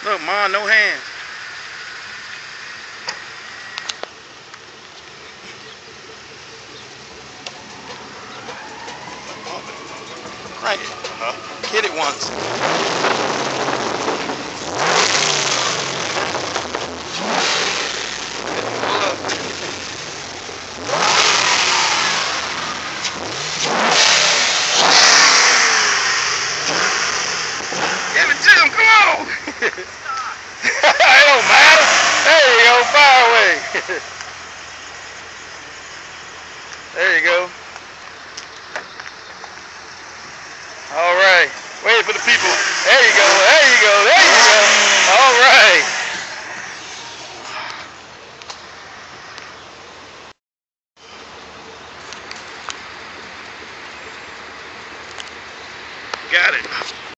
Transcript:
Look, Ma, no hands. Crank it. Hit it once. Give it to him, come on! It don't matter. There you go, fire away. There you go. All right. Wait for the people. There you go. There you go. There you go. All right. Got it.